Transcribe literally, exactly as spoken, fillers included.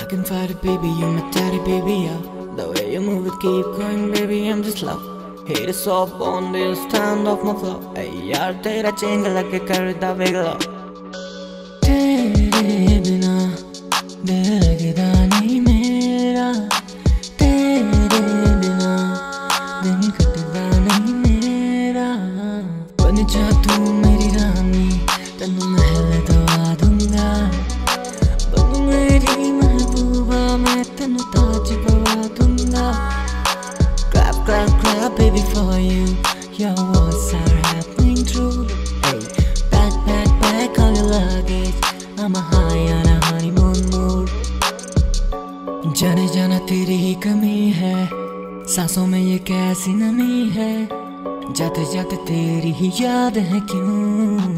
can fight it, baby, you're my daddy, baby, yeah. The way you move it, keep going, baby, I'm just love. Hit it soft on this stand off my flow. Hey, yaar, tera chain lage karda bigla. Tere bina dil lagda nahi mera. Tere bina din katda nahi mera. Ban ja tu meri rani, tenu mahal dwa dunga. Ban meri महबूबा मैं tenu taaj पवा दूंगा. Clap, clap, clap, baby, for you. Your words are happening true. Hey, pack, pack, pack all your luggage. I'm a high on a honeymoon mood. जाने जाना तेरी ही कमी है, सांसों में ये कैसी नमी है. जाते जाते तेरी ही याद है क्यों.